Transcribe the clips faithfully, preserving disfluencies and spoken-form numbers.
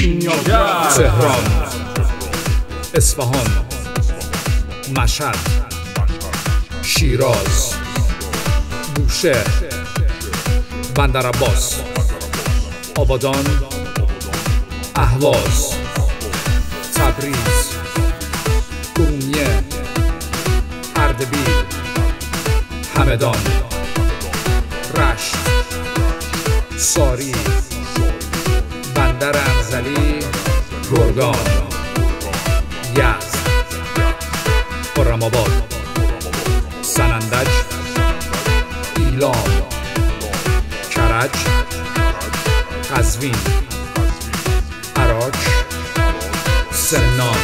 تهران، اصفهان، مشهد، شیراز، بوشهر، بندرعباس، آبادان، اهواز، تبریز، ارومیه، اردبیل، همدان، رشت، ساری، بندر انزلی، گرگان، یزد، خرم‌آباد، سنندج، ایلام، کرج، قزوین، عراج، سمنان.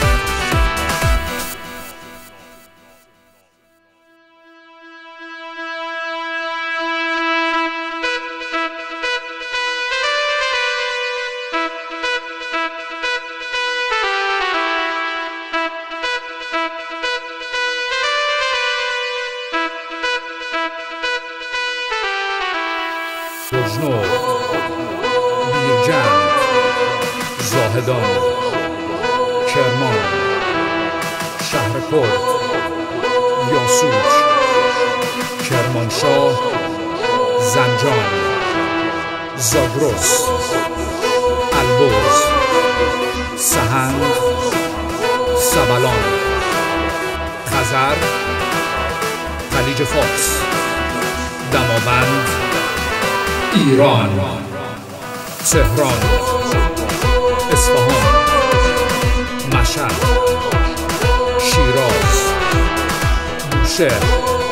برجنو، بیرجند، زاهدان، کرمان، شهرکرد، یاسوج، کرمانشاه، زنجان، زاگرس، البرز، سهند، سبلان، خزر، خلیج فارس، دماوند، ایران، تهران، اصفهان، مشهد، شیراز، بوشهر،